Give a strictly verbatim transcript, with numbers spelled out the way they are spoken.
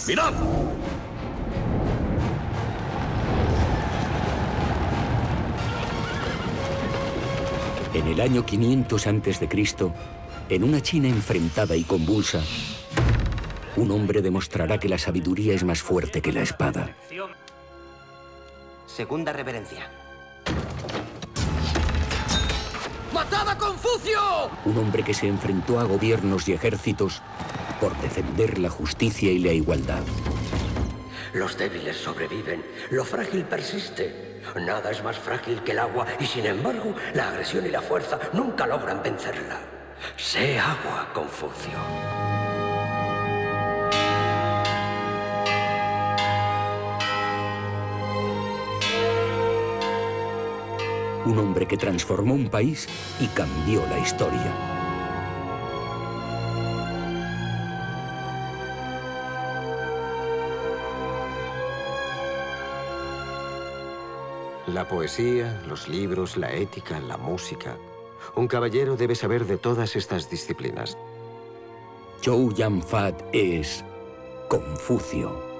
¡Mirad! En el año quinientos antes de Cristo, en una China enfrentada y convulsa, un hombre demostrará que la sabiduría es más fuerte que la espada. Segunda reverencia. ¡Matad a Confucio! Un hombre que se enfrentó a gobiernos y ejércitos por defender la justicia y la igualdad. Los débiles sobreviven, lo frágil persiste. Nada es más frágil que el agua y, sin embargo, la agresión y la fuerza nunca logran vencerla. Sé agua, Confucio. Un hombre que transformó un país y cambió la historia. La poesía, los libros, la ética, la música. Un caballero debe saber de todas estas disciplinas. Zhou Yanfat es Confucio.